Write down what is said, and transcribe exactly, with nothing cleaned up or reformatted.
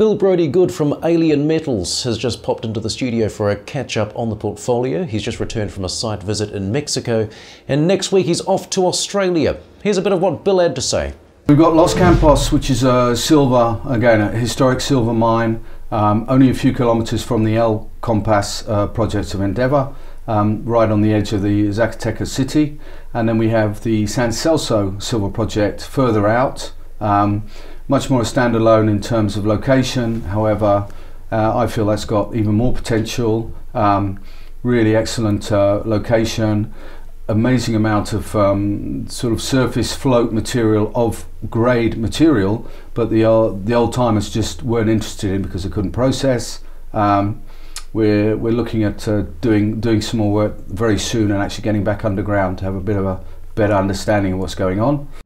Bill Brodie Good from Alien Metals has just popped into the studio for a catch-up on the portfolio. He's just returned from a site visit in Mexico, and next week he's off to Australia. Here's a bit of what Bill had to say. We've got Los Campos, which is a silver, again, a historic silver mine, um, only a few kilometres from the El Compás uh, project of Endeavour, um, right on the edge of the Zacatecas city. And then we have the San Celso silver project further out, um, much more a standalone in terms of location. However, uh, I feel that's got even more potential, um, really excellent uh, location, amazing amount of um, sort of surface float material of grade material, but the, uh, the old timers just weren't interested in because they couldn't process. Um, we're, we're looking at uh, doing, doing some more work very soon and actually getting back underground to have a bit of a better understanding of what's going on.